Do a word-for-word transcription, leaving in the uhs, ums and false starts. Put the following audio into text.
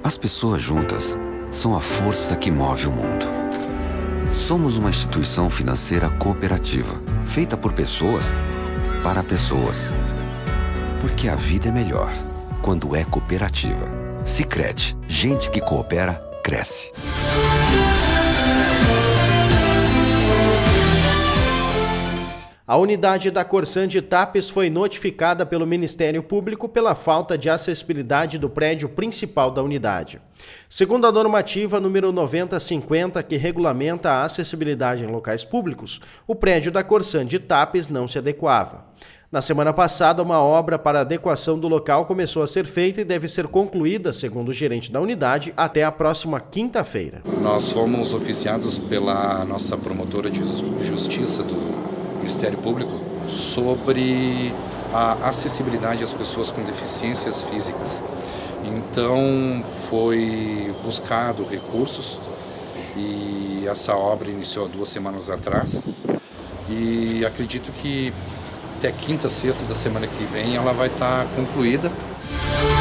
As pessoas juntas são a força que move o mundo. Somos uma instituição financeira cooperativa, feita por pessoas para pessoas. Porque a vida é melhor quando é cooperativa. Sicredi, gente que coopera, cresce. A unidade da Corsan de Tapes foi notificada pelo Ministério Público pela falta de acessibilidade do prédio principal da unidade. Segundo a normativa número noventa cinquenta, que regulamenta a acessibilidade em locais públicos, o prédio da Corsan de Tapes não se adequava. Na semana passada, uma obra para adequação do local começou a ser feita e deve ser concluída, segundo o gerente da unidade, até a próxima quinta-feira. Nós fomos oficiados pela nossa promotora de justiça do Ministério Público sobre a acessibilidade às pessoas com deficiências físicas. Então foi buscado recursos e essa obra iniciou duas semanas atrás e acredito que até quinta, sexta da semana que vem ela vai estar concluída.